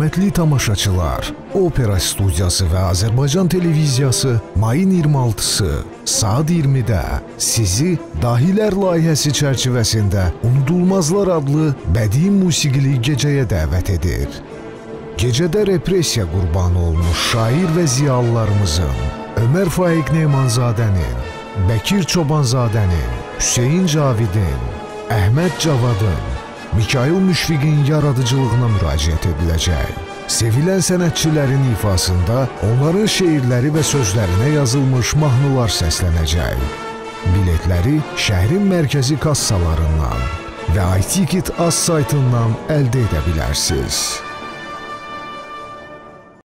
Hörmətli tamaşaçılar, Opera Studiyası və Azərbaycan Televiziyası mayın 26-sı saat 20-də sizi Dahilər layihəsi çərçivəsində Unudulmazlar adlı bədii musiqili gecəyə dəvət edir. Gecədə repressiya qurbanı olmuş şair və ziyalılarımızın Ömər Faiq Nemanzadənin, Bəkir Çobanzadənin, Hüseyin Cavidin, Əhməd Cavadın, Mikail Müşfiqin yaradıcılığına müraciət ediləcək. Sevilən sənətçilərin ifasında onların şeirləri və sözlərinə yazılmış mahnılar səslənəcək. Biletləri şəhrin mərkəzi kassalarından və iTicket.az saytından əldə edə bilərsiniz.